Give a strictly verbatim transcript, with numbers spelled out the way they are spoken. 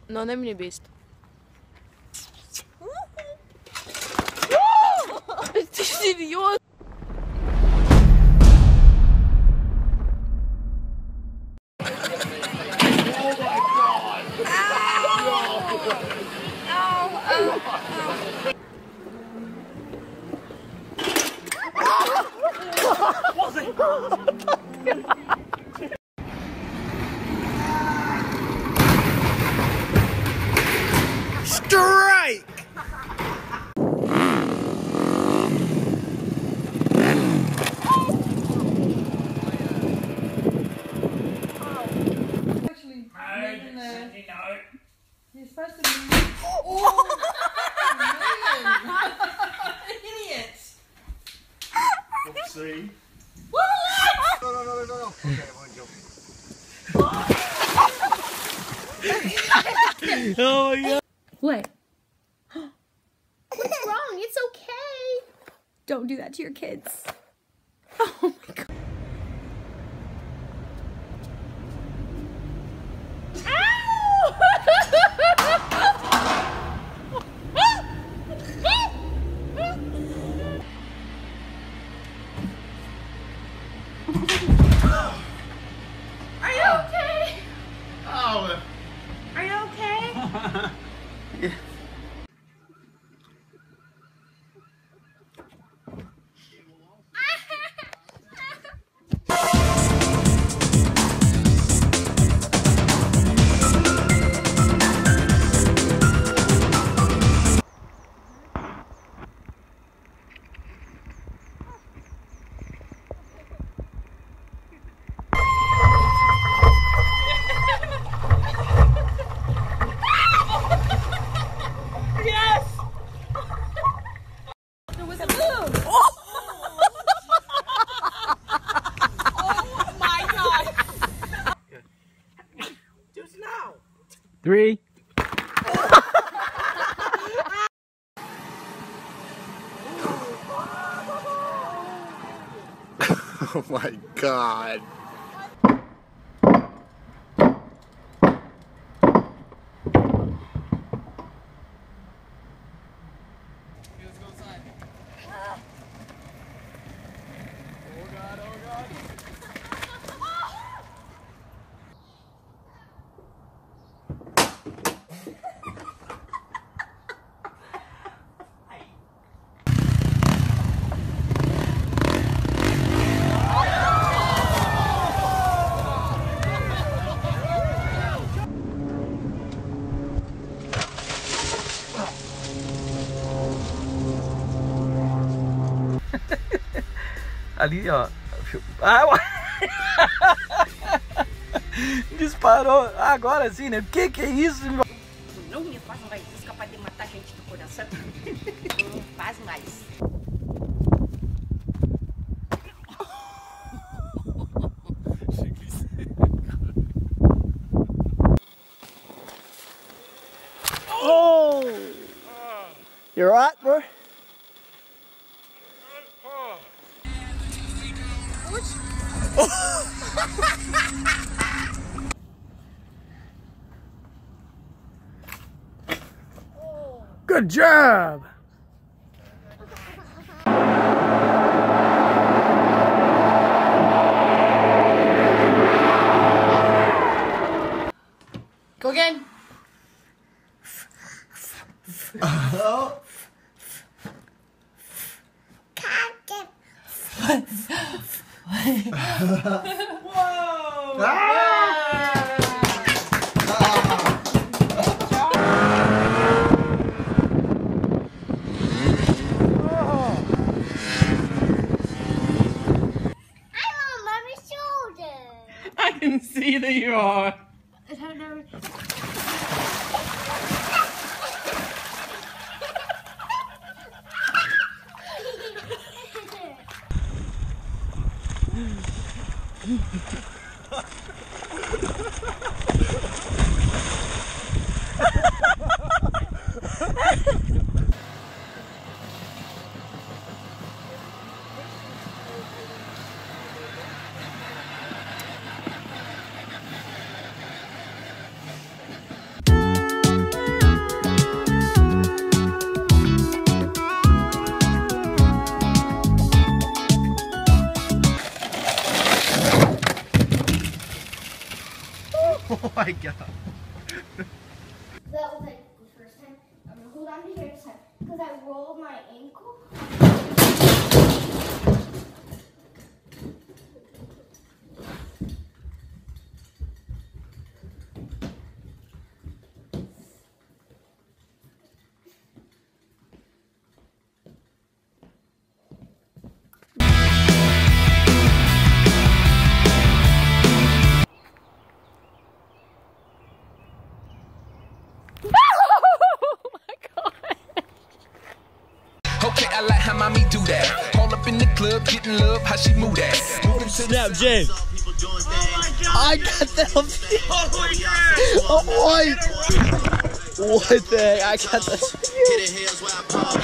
Non è mnie bist. Ty idiot! Strike! Actually, you're supposed to be. Oh, idiot! Oopsie. What? No, no, no, no, no. Okay, I won't jump. Oh my god. What? What's wrong? It's okay. Don't do that to your kids. Oh my god. Are you okay? Oh. Are you okay? Yeah. Three. Oh my god. Ali, ó. Ah, ué. Disparou. Agora sim, né? Que que é isso? Não me faz mais isso, capaz de matar gente do coração. Não faz mais. Oh! You're right, bro? Good job! Go again. Oh. Whoa! Ah! I can see that you are. I don't know. my god. That was like the first time. I'm gonna hold on to here this time because I rolled my ankle. Okay, I like how mommy do that. All up in the club, getting love, how she move that. Snap, Jay. I got that. Oh, boy. What the heck? I got that.